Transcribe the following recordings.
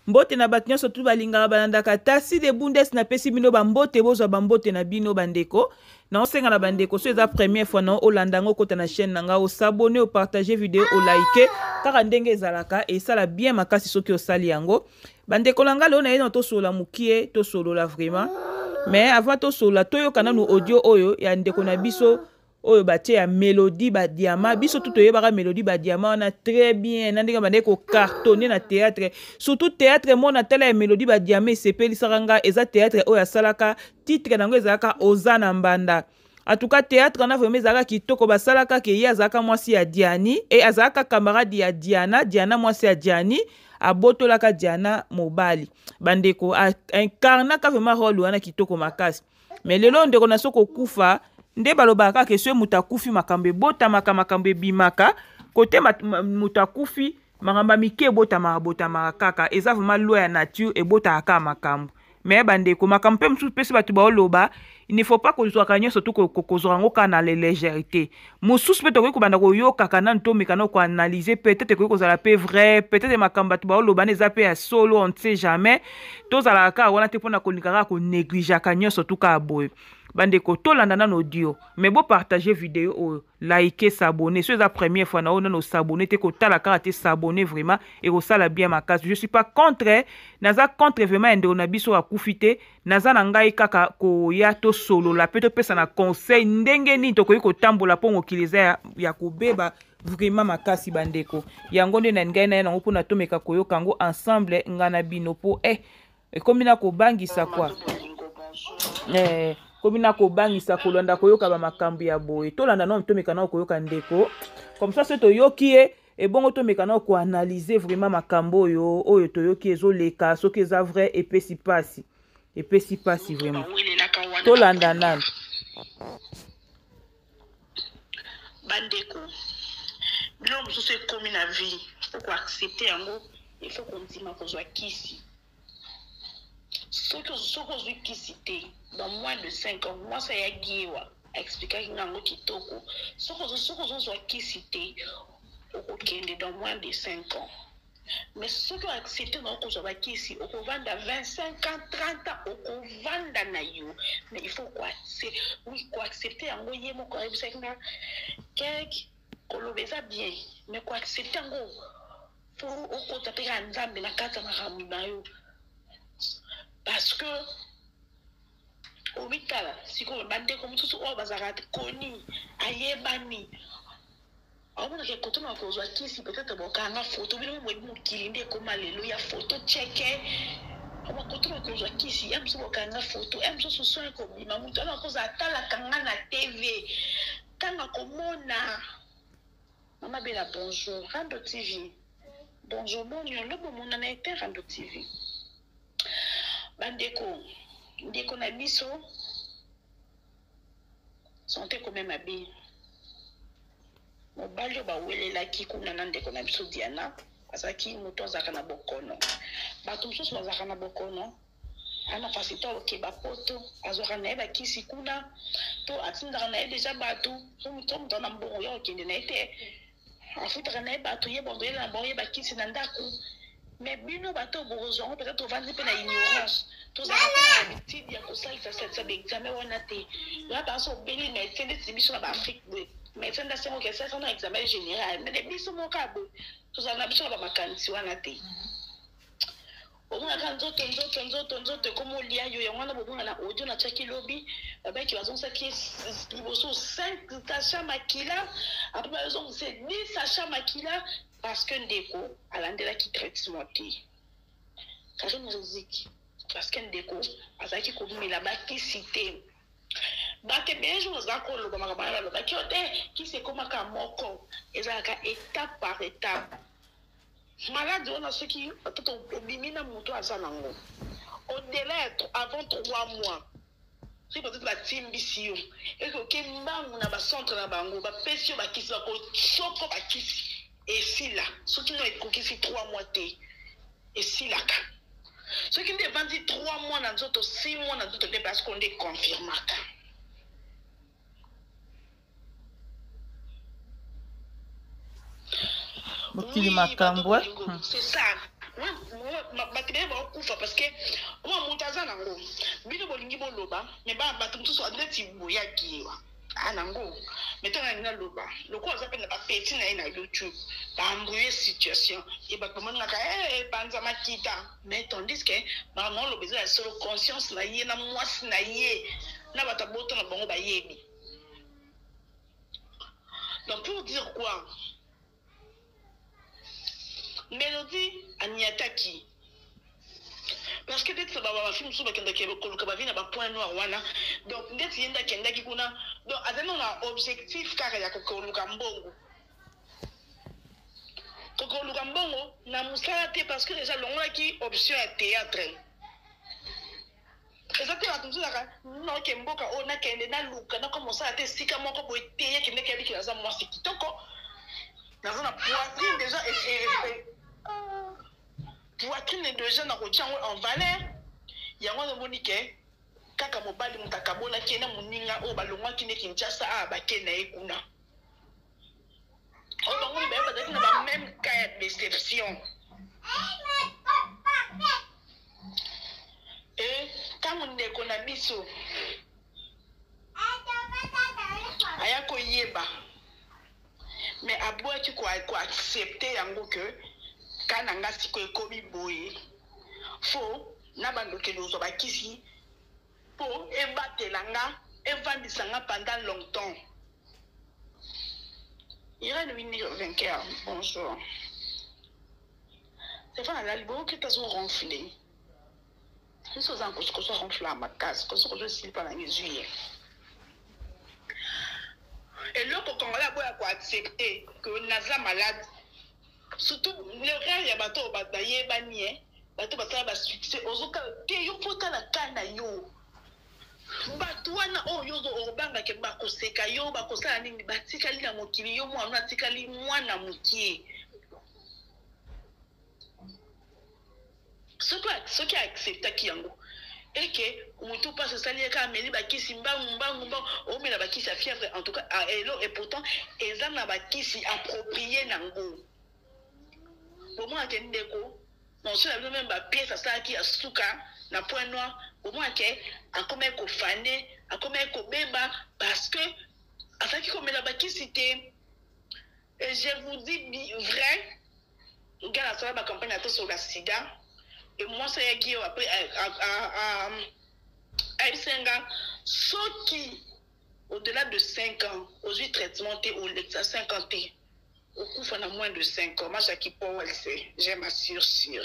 mbote na bato nyonso tu balingaka balandaka tasi de bundes na pesi bino bambote bozwa bambote na bino bandeko na osenga na bandeko so eza première fois na olanda ngo kota na chaîne nanga osabone opartage vidéo olike kaka ndenge ezalaka esala bien makasi soki osali yango bandeko langa leo na ye na tosolola mukie tosolola vraiment mais avant tosolola toyoka nanu audio oyo ya ndeko na biso oyo batie ya mélodie ba diama biso tout toyebaka mélodie ba diama wana très bien na ndenge bandeko cartonner na théâtre surtout théâtre mona tala ya mélodie ba diama esepelisaka nga eza théâtre oyo asalaka titre nango ezalaka oza na mbanda en tout cas théâtre na vraiment ezalaka kitoko basalaka ke ye azalaka mwasi ya Diani et azalaka camarade ya Diana mwasi ya Diani abotolaka Diana mobali bandeko incarnaka vraiment rôle wana kitoko makasi mais lelo ndeko na soko kufa nde balobaka ke so mutakufi makambe bota makambe bimaka côté mutakufi makamba mike bota kaka eza vraiment loi ya nature et bota aka makambo mais bandeko makambe msu pesi batu baoloba il ne faut pas que soit gagné surtout que kozwango kana la légèreté mususu pe to ko banda ko yoka kana nto mekano ko analyser peut-être que kozala pe vrai peut-être makamba tu baoloba neza pe ya solo on ne sait jamais tozala ka wana te pona ko likaka ko négliger kanyo surtout ka boy bandeko tolanda na audio mais bon partager vidéo o liker s'abonner c'est la première fois na on no s'abonner te ko tala ka te s'abonner vraiment et ko sala bien ma case je suis pas contre naza contre vraiment ende na biso akufite naza na ngai kaka ko ya to solo la peut pesa na conseil ndenge ni to ko tambola pongo kiliza ya kubeba vraiment makasi bandeko yango nde na ngai na yango pona tomeka koyoka ngo ensemble ngana bino po komina ko bangisa kwa komina ko bangisa kolanda koyoka ba makambo ya boye tolanda no tomeka na koyoka ndeko comme ça c'est toyoki et bongo tomeka na ko analyser vraiment makambo oyo toyoki ezoleka soki eza vrai et pesi pasi vraiment tolanda nani bandeko bilo mususu ekomi na vie faut accepter yango il faut kontima kozwa kisi soki ozwi kisi te dans moins de 5 ans moi ça ya giwa expliquer ngango kitoko soki ozozwa kisi te okokende dans moins de 5 ans mais soki oaccepter na okozwa kisi okovanda 25 ans 30 ans okovanda na yo mais il faut accepter yango ye moko ayebisaki na quelque kolobeza bien mais accepter yango pour okota pe ka nzambe na kati ya makambo na yo parce que au mitala sikoyo bandeko mususu oyo bazalaka koni ayebani aomona ke koto na kozwa kisi peut-être bokanga photo bino mwe mokili nde ekoma lelo ya photo cheke ama koto na kozwa kisi ya mususu bokanga photo ya mususu soin kobima mutu ana koza atalaka nga na tv kanga komona mama bela bonjour Rando TV bonjour bonjour lobo mona na ete Rando TV bandeko ndeko na biso santé quand même abi mobali bawelelaki kuna na ndeko na biso Diana azaki moto azaka na bokono bato mosusu bazaka na bokono ana fasito okeba poto azwaka na ye bakisi kuna to atindaka na ye deja bato so moto na mbongo ya okende na ye te afutaka na ye bato ye bondo yela na bango ye bakisi na ndako mais bino bato bozongo peut-être ovandi pe na ignorance tozala pe na habitude ya kosalisa sa examen wana te la baso obeli médecin ndeti biso na baafrike boye médecin ndasi moko esalisa na examen général mais de biso moko aboye tozala na biso na bamakanisi wana te obungaka nzoto ekomolia yo yango wana bobunga na audio na tiaki lobi babaki bazongisaki liboso 5 sacha makila apres bazongisa 10 sacha makila parce que ndeko alandelaki traitement te Karine Riziki parce que ndeko azalaki komela bakisi te bate bejo oza koloba makambo wana balobaki yo te kisi ekomaka moko ezalaka étape par étape malade wana soki poto obimi na moto aza nango au-delà avant 3 mois si peut-être batimbisi yo ekoke mbangu na bacentre na bango bapesi yo bakisi bakosoko bakisi esila soki no ekokisi 3 mois te esilaka soki nde evandi 3 mois na nzoto 6 mois na nzoto te parce qu'on nde confirmaka mokili makambo c'est ça bakide que moi mutaza nango bino bolingi boloba mais ba bato mususu adeti boya kiwa anango mettons na loba loko azape na ba petit na YouTube ba embrouiller situation et ba comment na ka banza makita mais tandis que normalement le besoin sur conscience na ye na mwasi na ye na bataboto na bango ba yebi. Donc pour dire quoi, Mélodie Aniataki. Parce que dès que ça va film sur le Kenda ba point noir wana. Donc dès que yenda Kenda ki kuna donc azana na objectif kaka ya kokoluka mbongo. Kokoluka mbongo na musala te parce que déjà longola ki option ya théâtre. Exactement comme ça non ke mboka o na kende na luka na commencer à te sika moko bo teye ke ndeke biki za moi c'est kitoko. Dans una poitrine déjà poitrine déjà na ko tchango en valeur. Yango no monike kaka mobali mutakabona kena muninga o balongwa kine Kinshasa a ba kena ekuna. O bango ni ba ba na même cas de déception. Et quand on est qu'on a biso aya ko yeba mais aboua tu quoi accepter yango que quand anga siko ekomi boye fo na bando ke lozo ba kisi po ebatelanga evandisanga pendant longtemps. Il va devenir vainqueur. Bonjour. C'est pas la libo que t'as ronflé. Je suis en cause que ça ronfle à ma case, que ça je suis pas dans les yeux. Et là, quand on a accepter que Naza malade, surtout le rêve, il y a bateau, bataille, banier, bateau, bataille, succès, aux autres, il faut que la canne yo. Batouana, oh, yo, au banga, que bakoseka, yo, bakosa, ni batikali na mokili, yo, moi, na tikali, moi, na moki. Ce qui a accepté qui yango et que on tout passe ça lié ka meli ba kisi mbangumba o mela ba kisi fièvre en tout cas et pourtant ezam na ba kisi approprié nango au moins que ndeko non c'est la même ba pièce ça qui a suka na point noir au moins que a comment ko fané a comment ko beba parce que à ça qui comme la ba kisi té et je vous dis vrai gars ça ba campagne à sur la sida. Et moi, c'est qui après à Senga, ceux qui, au-delà de 5 ans, aux 8 traitements, au 50 ans, au coup, il a moins de 5 ans. Moi, j'ai j'ai ma sûre.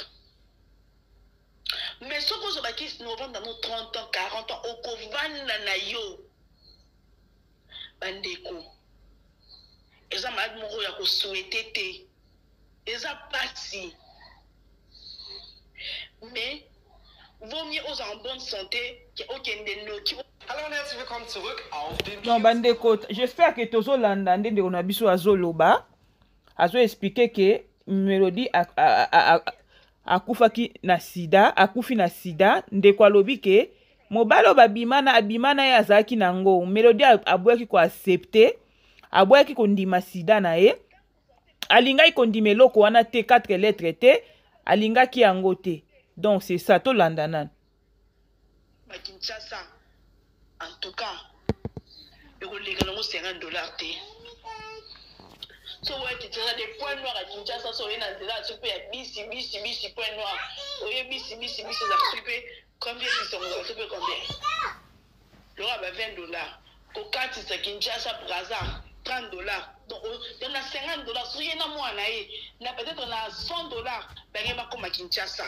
Mais ce que je nous vend dans nos 30 ans, 40 ans, au Kovan, Nanayo, Bandeko. Et ça m'a dit, je souhaité, et ça passe. Mais vaut mieux aux en bonne santé qu'aucun de nous. Alors, herzlich willkommen zurück auf den Non, Bandeko, j'espère que Tozo Landande de Onabiso Azoloba Azo expliqué que Mélodie akufaki na sida, akufi na sida, ndeko lobi ke mobalo babimana abimana ya azaki nango. Mélodie abwaki ko accepter, abwaki ko ndima sida na ye. Alinga ikondime loko wana te 4 lettres te, alinga ki yango te. Donc c'est ça to landanan. Kinshasa, en tout cas, il y a $50 te. So ouais, tu as des points noirs à Kinshasa, so il y a bisi points noirs. Oui, bisi ça super. Combien ils sont combien? L'aura $20. Coca tu sais Kinshasa Braza $30. Donc il y a $50. So il y a moi na peut-être on a $100. Ben il va comme à Kinshasa.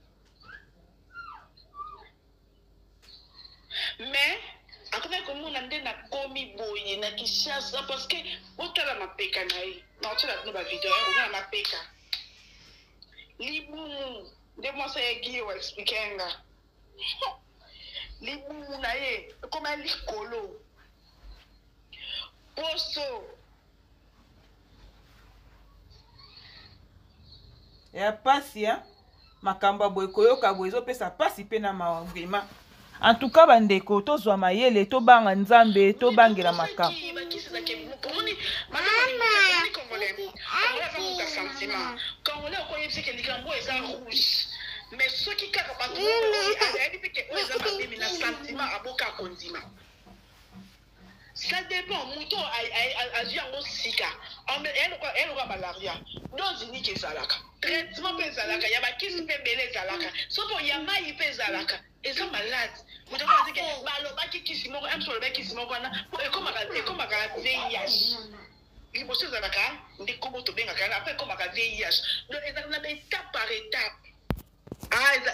Mais après comme on a des na komi boye na Kinshasa parce que otala mapeka nae na otala no ba vidéo on a mapeka libu de moi ça yaki o expliquenga libu nae comme un likolo poso ya pasi ya makamba boye koyoka boye zo pesa pasi pe na ma vraiment. En tout cas, bandeko, to zwa mayele, to banga nzambe, to bangela makam. mais ceux qui kaka bato ayeli mpe ke oyo eza mabe na sentiment aboka kondima. Ça dépend. Mouton a dit en sika. Elle aura malaria. Dans une qui est zalaka. Traitement pe zalaka. Y'a qui se fait belé zalaka. Sauf pour y'a maï pe zalaka. Et ça malade. Mouton va dire que baloba qui se mord un sur le bec qui se mord na. Et comme à VIH. Il faut se zalaka. Des comment to bien à après comme à VIH. Donc ils ont étape par étape. Ah, ils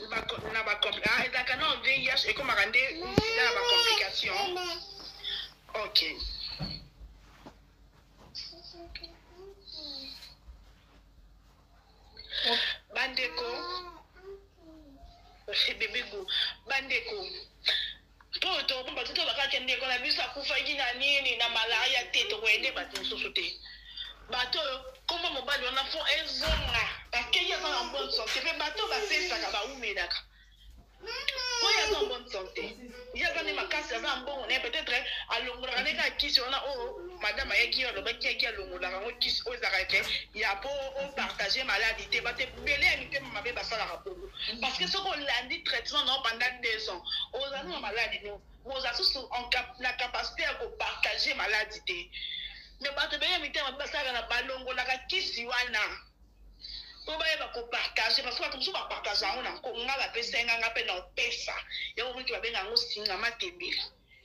ont VIH et comme à rendre la complication. Ok. Bandeko. Bébé go. Bandeko. Toto, bon, tout va kende ko na biso akufa gina nini na malaria tete ko ende bato sosote. Bato comment mon bali on a fond ezonga parce qu'il y a en bonne santé. Mais bato va faire ça ka ba umedaka. Quand il y a en bonne santé, il y a des macaques, il y a un bon, peut-être à l'ongla, on est qui sur la oh, madame a qui a le bec qui a l'ongla, qui aux arrêtés, il y a pour partager maladie, tu vas te belé à l'unité, ma bébé, ça la rapport. Parce que ce qu'on l'a dit, traitement non pendant 2 ans, aux années maladie, nous avons la capacité à partager maladie. Mais pas te payer, mais tu vas ça la balongo, la qui si wana. On va partager parce que tout va partager on a la pesa nga pe na pesa ya on qui va benga ngo singa matembele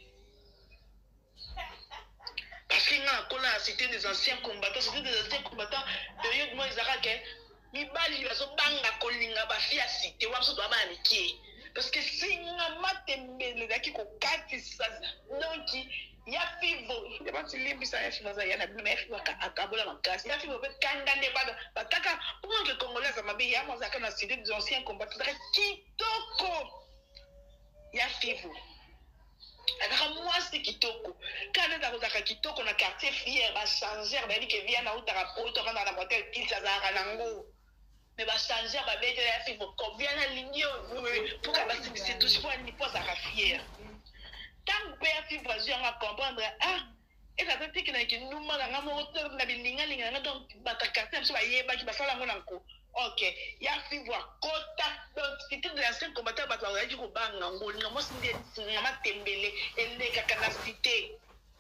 parce que nga kola c'était des anciens combattants période moi ils arrêtent mi bali baso banga kolinga ba fia cité wa so ba mikie parce que singa matembele daki ko katisa donc ya fivo ya ba tilimbisa ya fivo za yana bina ya fivo akabola makasi ya fivo pe kanga ne bataka pour que congolais ça mabe ya moza kana cité des anciens combattants kitoko ya fivo aka mwasi kitoko kana da kozaka kitoko na quartier fier ba changer ba que vient na utara poto kana na motel pizza za kanango mais ba changer ba bete ya fivo ko vient na ligne pour ka ba c'est tout soit ni posa ka fier. Tant que père fibre à comprendre et ça veut dire que nous avons na bilinga linga donc batakata so ba yeba ki basala ngona nko ok ya fibre kota donc c'était de l'ancien combattant ba ba ji ko banga ngoli ngamo sinde ngama tembele ele ka kana cité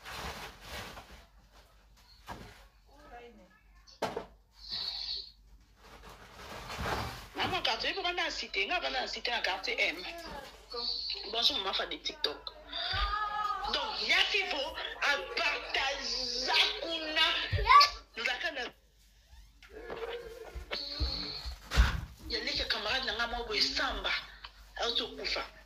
maman quartier pour na cité na quartier M bonjour maman fa de TikTok. Donc, il y a qui faut partager il y a des camarades qui ont samba.